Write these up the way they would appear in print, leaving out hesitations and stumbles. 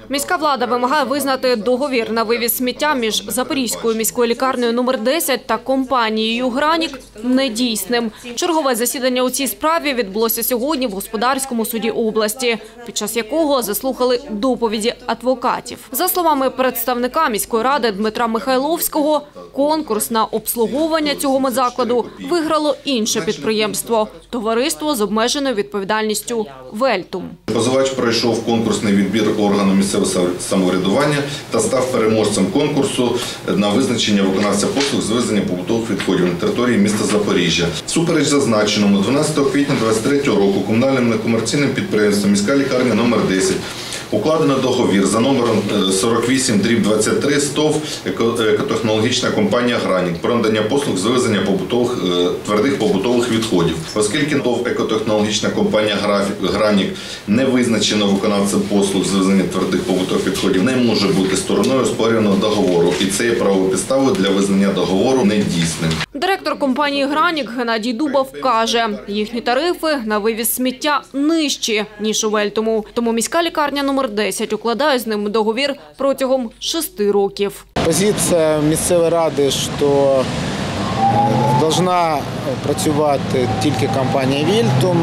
Міська влада вимагає визнати договір на вивіз сміття між Запорізькою міською лікарнею номер 10 та компанією «Гранік» недійсним. Чергове засідання у цій справі відбулося сьогодні в Господарському суді області, під час якого заслухали доповіді адвокатів. За словами представника міської ради Дмитра Михайловського, конкурс на обслуговування цього медзакладу виграло інше підприємство – товариство з обмеженою відповідальністю «Вельтум». Позивач пройшов конкурсний відбір органу місцевого самоврядування та став переможцем конкурсу на визначення виконавця послуг з вивезення побутових відходів на території міста Запоріжжя. Всупереч зазначеному 12 квітня 2023 року комунальним некомерційним підприємством «Міська лікарня номер 10» укладено договір за номером 48/23 з ТОВ «Екотехнологічна компанія «Гранік» про надання послуг з вивезення твердих побутових відходів. Оскільки ТОВ «Екотехнологічна компанія «Гранік» не визначено виконавцем послуг з вивезення твердих побутових відходів, не може бути стороною оспорюваного договору, і це є правовою підставою для визнання договору недійсним. Директор компанії «Гранік» Геннадій Дубов каже, їхні тарифи на вивіз сміття нижчі, ніж у «Вельтуму». Тому міська лікарня номер 10 укладає з ним договір протягом 6 років. Позиція місцевої ради, що повинна працювати тільки компанія «Вельтум»,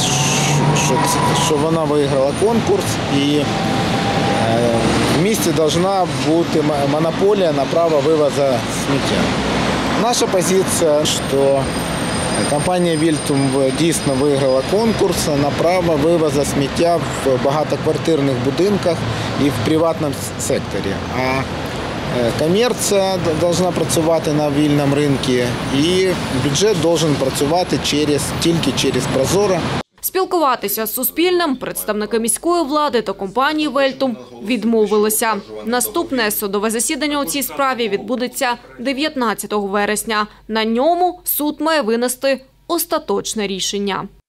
що вона виграла конкурс і в місті повинна бути монополія на право вивозу сміття. Наша позиція, що компанія «Вельтум» дійсно виграла конкурс на право вивозу сміття в багатоквартирних будинках і в приватному секторі. А комерція повинна працювати на вільному ринку і бюджет повинен працювати тільки через ProZorro. Спілкуватися з Суспільним представники міської влади та компанії «Вельтум» відмовилися. Наступне судове засідання у цій справі відбудеться 19 вересня. На ньому суд має винести остаточне рішення.